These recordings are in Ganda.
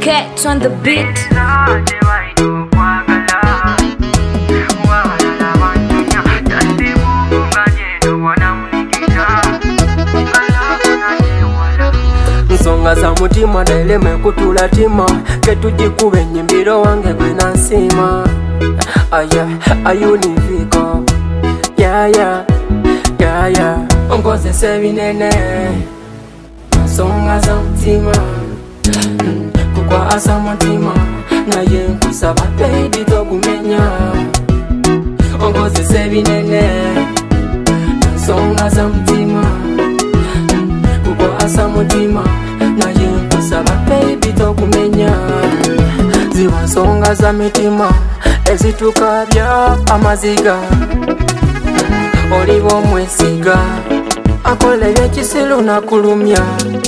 Catch on the beat. Nsonga za mutima daileme kutula tima ketujikube nyimbiro wange gwena nsima ayuniviko yeah onkozesa ebinene nsonga za mutima kukwasa mutima naye nkusaba baby togumenya onkozesa ebinene nsonga za mutima kukwasa mutima naye nkusaba baby togumenya ziba nsonga za mitima ezitukabya amaziga oliba omwesiga akola ebyekisiru nakulumya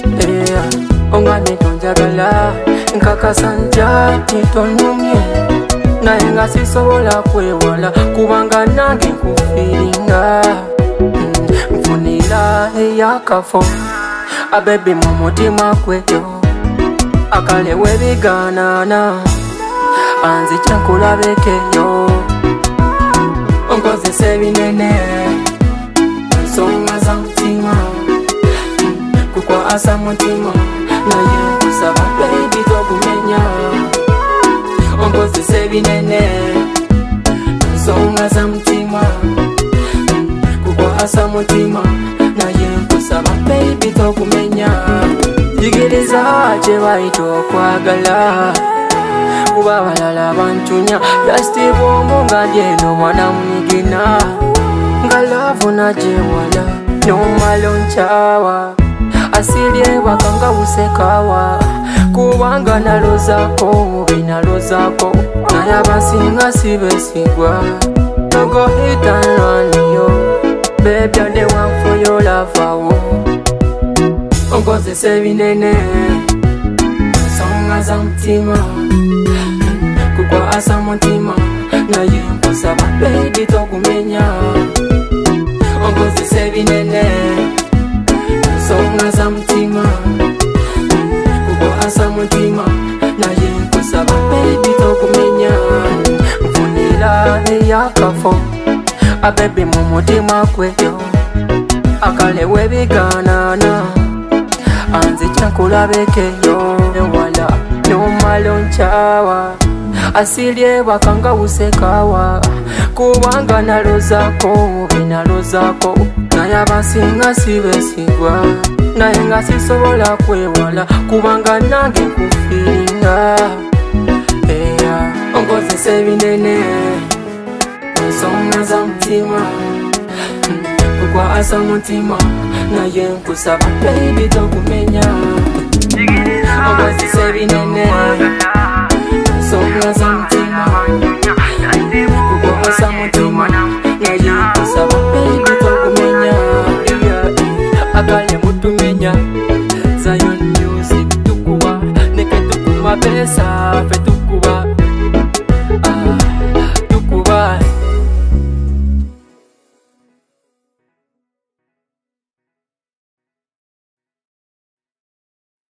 onga nitonjagala nkakasa nja nitonumye naye nga sisobola kwewala kubanga nange nkufiringa nfunira eyakafo abebi mu mutima gweyo akalewo ebiganana anzija nkulabekeyo onkozesa ebinene nsonga za mutima kukwasa mutima naye nkusaba baby togumenya onkozesa ebinene nsonga za mutima kukwasa mutima naye nkusaba baby togumenya jigiriza kye bayita okwagala kuba abalala bantunya yasitibu omu nga lyeno mwana munyigina nga laavu nagyewala nomala onkyawa asilye bakanga busekawa kubanga nalozako binalozako naye abasinga sibesigwa no go hit and run yo baby I dey want for your love awo onkozesa ebinene nsonga za mutima kukwasa mutima naye nkusaba baby togumenya onkozesa ebinene nsonga za mutima kukwasa mutima naye nkusaba baby togumenya nfunira eyakafo abebi mu mutima gweyo akalewo ebiganana anzija nkulabekeyo ewala nomala onkyawa asilye bakanga busekawa kubanga nalozako binalozako naye abasinga sibesigwa naye nga sisobola kwewala kubanga nange nkufiringa onkozesa ebinene nsonga za mutima kukwasa mutima naye nkusaba baby togumenya onkozesa ebinene nsonga za mutima kukwasa mutima